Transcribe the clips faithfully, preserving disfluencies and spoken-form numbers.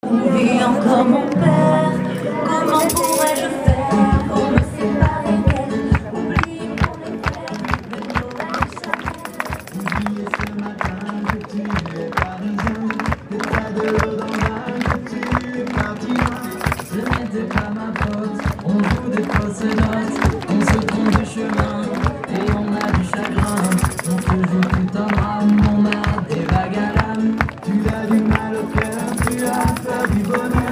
Et encore mon père, comment pourrais-je faire pour me séparer d'elle? Oublier pour les faire de Noël jamais. Oublier ce matin que tu es parisien, que t'as de l'eau dans l'âme, que tu es parti loin. Ce n'était pas ma faute, on joue des fausses notes, on se trompe de chemin et on a du chagrin. On se joue tout un drame, on a des vagues à l'âme. Tu as du mal au cœur, tu as peur du bonheur.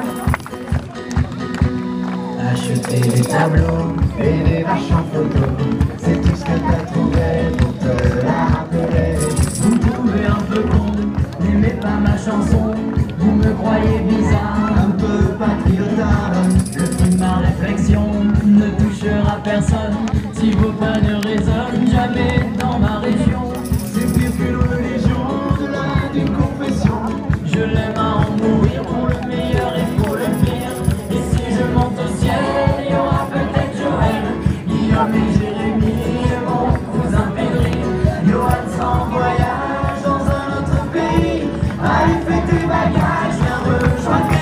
Acheter des tableaux et des vaches en photo, c'est tout ce que t'as trouvé pour te la rappeler. Vous me trouvez un peu con, n'aimez pas ma chanson, vous me croyez bizarre, un peu patriotard. Le fruit de ma réflexion ne touchera personne si vos pas ne résonnent jamais dans ma région. C'est pire qu'une religion, au-delà d'une confession. Je l'aime à en mourir pour le meilleur et pour le pire. Et si je monte au ciel, il y aura peut-être Joël, Guillaume et Jérémie et mon cousin Pedri. Johan sera en voyage dans un autre pays. Allez, fais tes bagages, viens rejoindre.